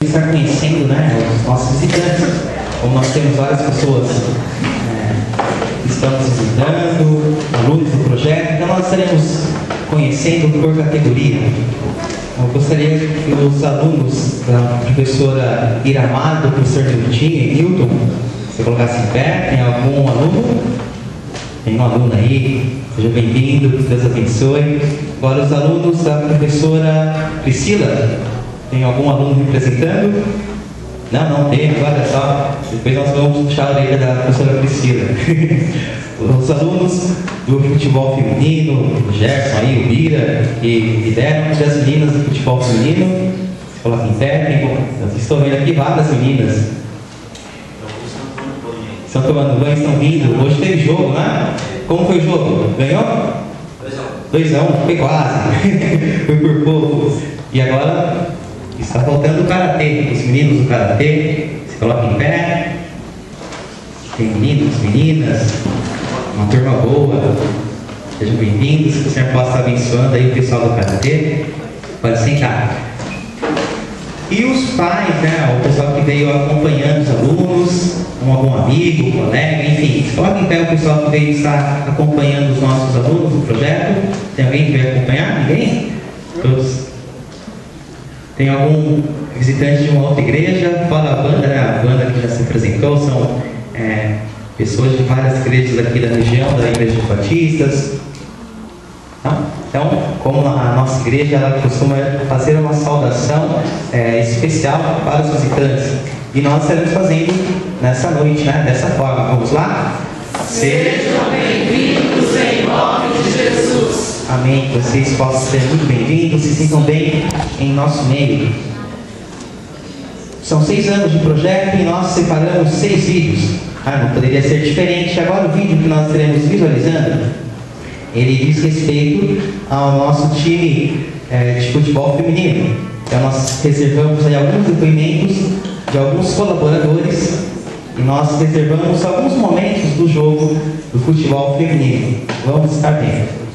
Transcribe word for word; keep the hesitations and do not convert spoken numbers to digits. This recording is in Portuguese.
estar conhecendo, né, os nossos visitantes. Como nós temos várias pessoas é, que estão nos visitando, alunos do projeto, então nós estaremos conhecendo por categoria. Eu gostaria que os alunos da professora Iramar, do professor Niltinho e Newton, se colocassem em pé. Tem algum aluno? Tem um aluno aí? Seja bem-vindo, Deus abençoe. Agora os alunos da professora Priscila. Tem algum aluno representando? Não, não tem, olha só. Depois nós vamos puxar a orelha da professora Priscila. Os alunos do futebol feminino, o Gerson aí, o Bira, que lideram das meninas do futebol feminino. Se coloca em pé, tem bom. Eu estou vendo aqui várias meninas. Estão tomando banho, estão vindo. Hoje teve jogo, né? Como foi o jogo? Ganhou? dois a um, foi quase. Foi por pouco. E agora está faltando o karatê. Os meninos do karatê, se colocam em pé. Tem meninos, meninas, uma turma boa. Sejam bem-vindos. Que o Senhor possa estar abençoando aí o pessoal do karatê. Pode sentar. E os pais, né? O pessoal que veio acompanhando os alunos, um algum amigo, colega, enfim. Se coloca em pé o pessoal que veio estar acompanhando os nossos alunos no projeto. Tem alguém que veio acompanhar? Ninguém? Todos. Tem algum visitante de uma outra igreja? Fala a banda, né? A banda que já se apresentou, são é, pessoas de várias igrejas aqui da região, da Igreja de Batistas. Não? Então, como a nossa igreja, ela costuma fazer uma saudação é, especial para os visitantes. E nós estaremos fazendo nessa noite, né? Dessa forma. Vamos lá? Sejam bem-vindos em nome de Jesus. Amém. Que vocês possam ser muito bem-vindos, se sintam bem em nosso meio. São seis anos de projeto e nós separamos seis vídeos. Ah, não poderia ser diferente. Agora o vídeo que nós estaremos visualizando, ele diz respeito ao nosso time é, de futebol feminino. Então nós reservamos aí alguns depoimentos de alguns colaboradores e nós reservamos alguns momentos do jogo do futebol feminino. Vamos estar bem.